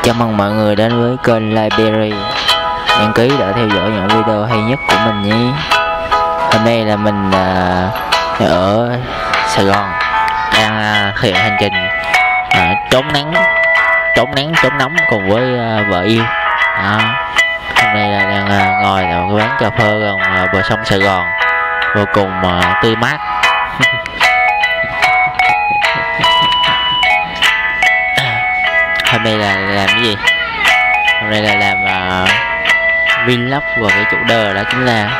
Chào mừng mọi người đến với kênh Library. Đăng ký để theo dõi những video hay nhất của mình nhé. Hôm nay là mình ở Sài Gòn đang thực hiện hành trình trốn nắng trốn nóng cùng với vợ yêu. Hôm nay là đang ngồi tại một cái quán cà phê gần bờ sông Sài Gòn, vô cùng tươi mát. Hôm nay là làm cái gì? Hôm nay là làm vlog và cái chủ đề đó chính là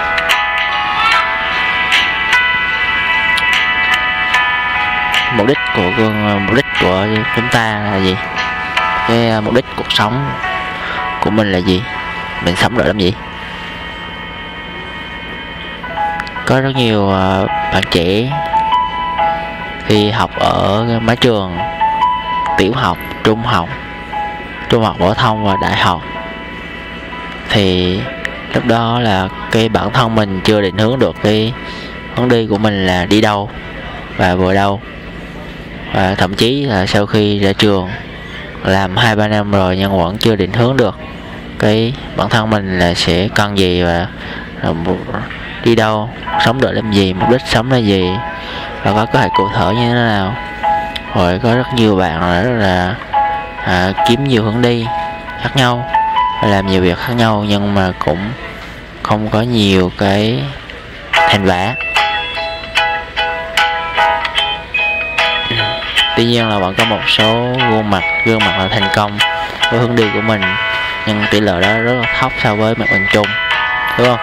mục đích của chúng ta là gì, cái mục đích cuộc sống của mình là gì, mình sống để làm gì. Có rất nhiều bạn trẻ khi học ở mái trường tiểu học, trung học phổ thông và đại học thì lúc đó là cái bản thân mình chưa định hướng được cái hướng đi của mình là đi đâu và vừa đâu, và thậm chí là sau khi ra trường làm 2-3 năm rồi nhưng vẫn chưa định hướng được cái bản thân mình là sẽ cần gì và đi đâu, sống để làm gì, mục đích sống là gì và có kế hoạch cụ thể như thế nào. Rồi có rất nhiều bạn rất là kiếm nhiều hướng đi khác nhau, làm nhiều việc khác nhau nhưng mà cũng không có nhiều cái thành quả. Tuy nhiên là vẫn có một số gương mặt là thành công với hướng đi của mình, nhưng tỷ lệ đó rất là thấp so với mặt bằng chung, đúng không?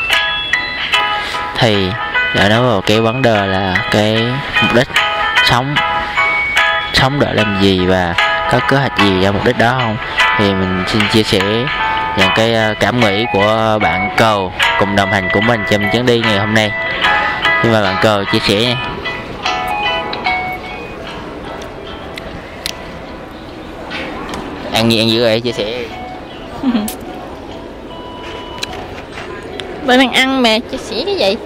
Thì để nói vào cái vấn đề là cái mục đích sống để làm gì và có kế hoạch gì cho mục đích đó không, thì mình xin chia sẻ những cái cảm nghĩ của bạn Cờ cùng đồng hành của mình trong chuyến đi ngày hôm nay. Nhưng mà bạn Cờ chia sẻ nha. Ăn gì ăn dữ vậy, chia sẻ. Bạn đang ăn mà chia sẻ cái gì?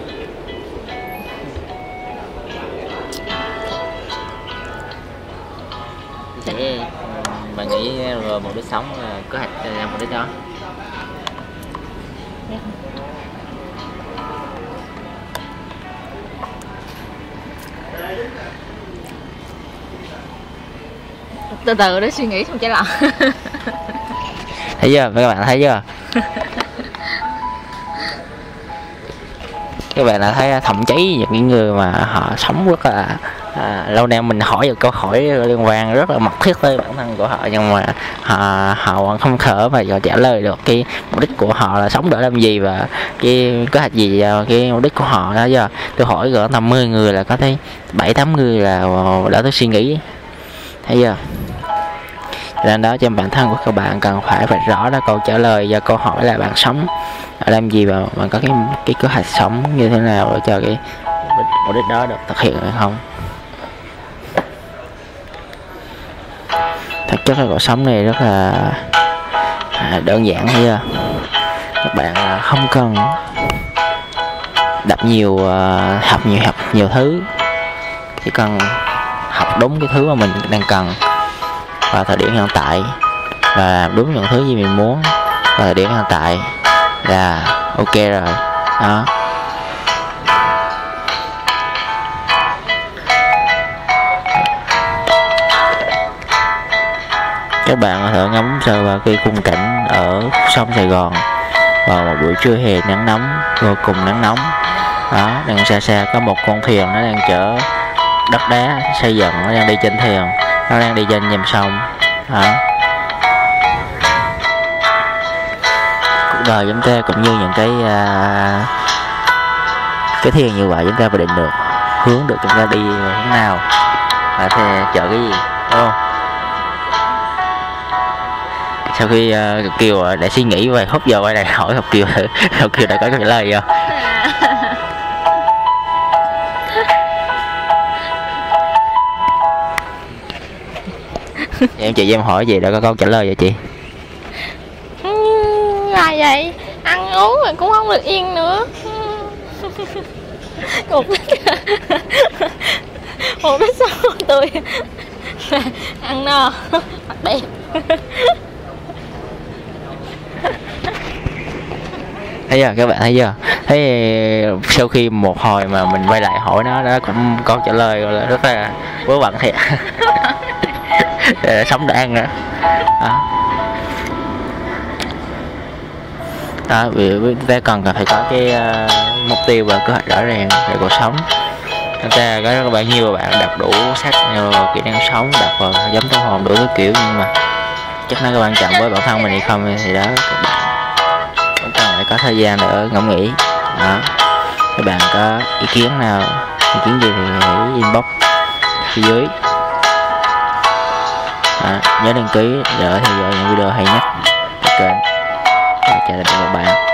Để bạn nghĩ rồi mục đích sống là kế hoạch là mục đích đó. Từ từ để suy nghĩ xong trả lời. Thấy chưa, các bạn thấy chưa? Các bạn đã thấy thậm chí những người mà họ sống rất là lâu nay mình hỏi được câu hỏi liên quan rất là mật thiết tới bản thân của họ, nhưng mà họ vẫn không thể mà trả lời được cái mục đích của họ là sống để làm gì và cái kế hoạch gì, cái mục đích của họ đó. Giờ tôi hỏi gỡ 50 người là có thấy 7-8 người là đã tôi suy nghĩ, thấy chưa? Nên đó, cho bản thân của các bạn cần phải rõ ra câu trả lời cho câu hỏi là bạn sống làm gì và bạn có cái kế hoạch sống như thế nào để cho cái mục đích đó được thực hiện hay không. Thực chất là cuộc sống này rất là đơn giản thôi. Các bạn không cần học nhiều thứ, chỉ cần học đúng cái thứ mà mình đang cần vào thời điểm hiện tại và làm đúng những thứ gì mình muốn vào thời điểm hiện tại là ok rồi đó. Các bạn có thể ngắm sơ vào cái khung cảnh ở sông Sài Gòn vào một buổi trưa hè nắng nóng, vô cùng nắng nóng đó. Đằng xa xa có một con thuyền nó đang chở đất đá xây dựng, nó đang đi trên thuyền, nó đang đi trên dòng sông đó. Cuộc đời chúng ta cũng như những cái thuyền như vậy, chúng ta phải định được hướng được chúng ta đi hướng nào và chở cái gì, đúng không? Sau khi Kiều đã suy nghĩ vài phút giờ quay lại hỏi Học Kiều thử Học Kiều đã có trả lời chưa? Em chị em hỏi gì đã có câu trả lời vậy chị? Là vậy, ăn uống mà cũng không được yên nữa. Mục đích sống của tôi là ăn no, mặc đẹp. thấy chưa các bạn, thấy chưa? Thấy sau khi một hồi mà mình quay lại hỏi nó cũng câu trả lời gọi là rất là vớ vẩn thiệt. Sống để ăn nữa đó. Vì chúng ta cần phải có cái mục tiêu và kế hoạch rõ ràng về cuộc sống. Chúng ta có rất là nhiều bạn đọc đủ sách kỹ năng sống, đọc vào giống tâm hồn đủ thứ kiểu, nhưng mà chắc nó có quan trọng với bản thân mình hay không thì đó các bạn cũng cần phải có thời gian để ngẫm nghĩ đó. Các bạn có ý kiến nào, ý kiến gì thì hãy inbox phía dưới. Nhớ đăng ký để theo dõi những video hay nhất của kênh. Chào tạm biệt các bạn.